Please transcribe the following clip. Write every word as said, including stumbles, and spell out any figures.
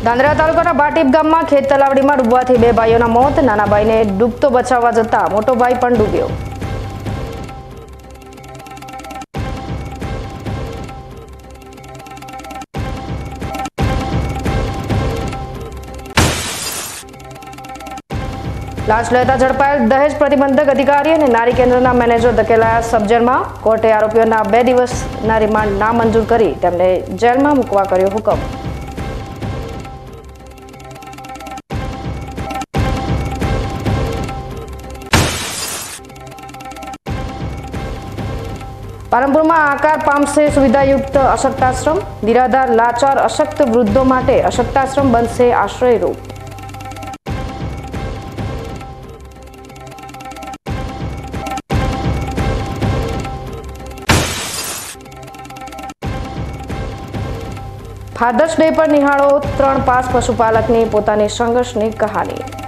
धांधरा तालुकाना बाटीप गामમાં ખેત તલાવડીમાં ડૂબવાથી બે ભાઈઓના મોત। નાના ભાઈને ડૂબતો બચાવવા જતા મોટો ભાઈ પણ ડૂબ્યો। लांच लेता झड़पाયેલ दहेज प्रतिबंधक अधिकारी और नारी केन्द्रना मैनेजर धकेलाया सब्जेलमां। कोर्टे आरोपीओना बे दिवसना रिमांड नामंजूर करी तेमने जेलमां मूकवा कर्यो हुकम। पालनपुर में आकार पामशे सुविधायुक्त अशक्ताश्रम। निराधार लाचार अशक्त वृद्धों माटे अशक्ताश्रम बनशे आश्रयरूप। फादर्स डे पर निहाळो त्रण पास पशुपालकनी पोतानी संघर्षनी कहानी।